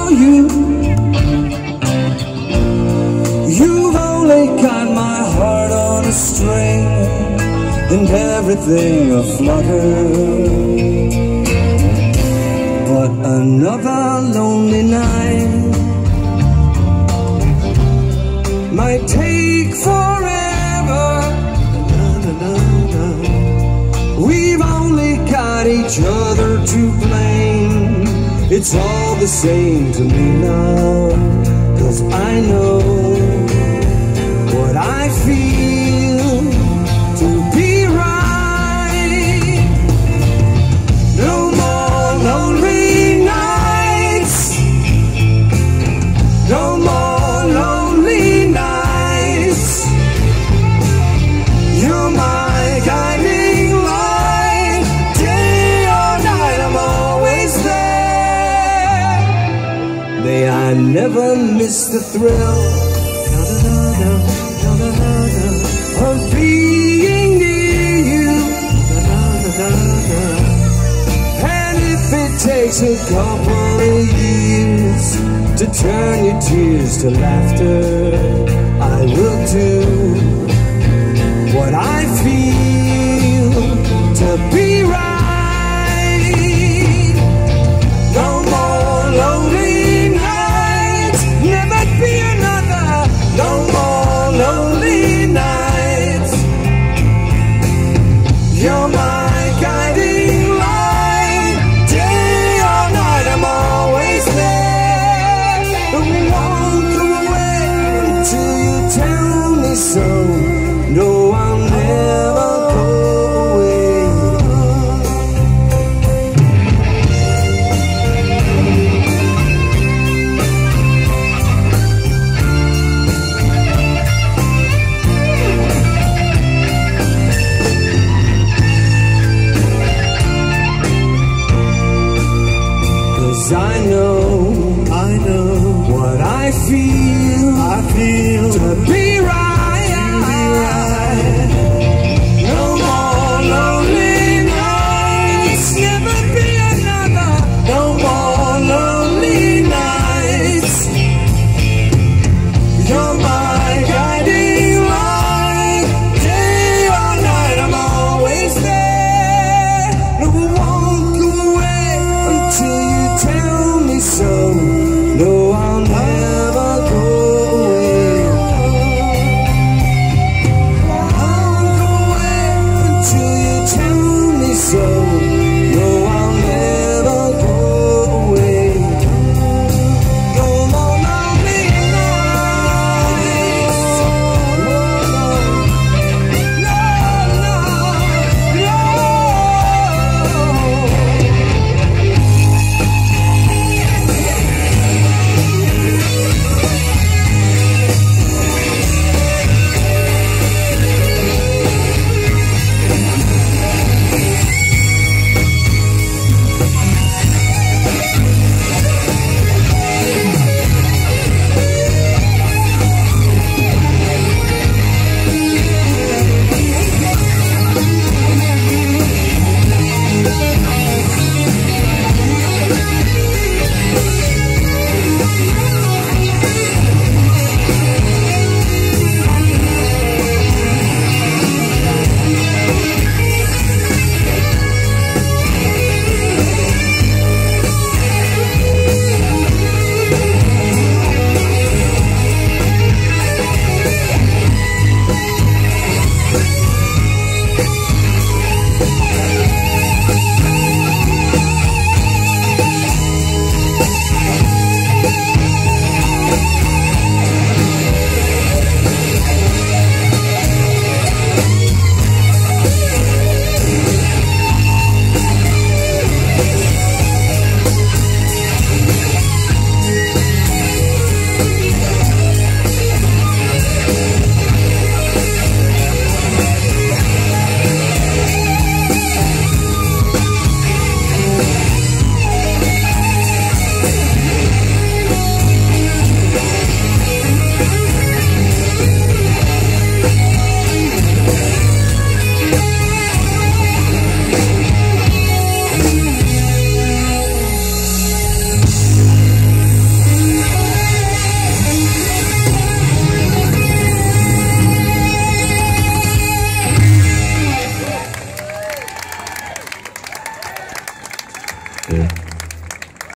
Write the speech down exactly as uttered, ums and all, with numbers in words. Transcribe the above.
you. You've only got my heart on a string and everything aflutter. But another lonely night might take forever. We've only got each other to blame. It's all the same to me now, 'cause I know what I feel to be right. No more lonely nights, no more lonely nights. You're my guiding light, day or night I'm always there. May I never miss the thrill of being near you. And if it takes a couple of years to turn your tears to laughter, I will do what I feel to be right. No more lonely nights, never be another. No more lonely nights. You're my guiding light, day or night I'm always there. And won't go away until you tell me so. No, I'll never go away. I know, I know what I feel, I feel to be right. To be right.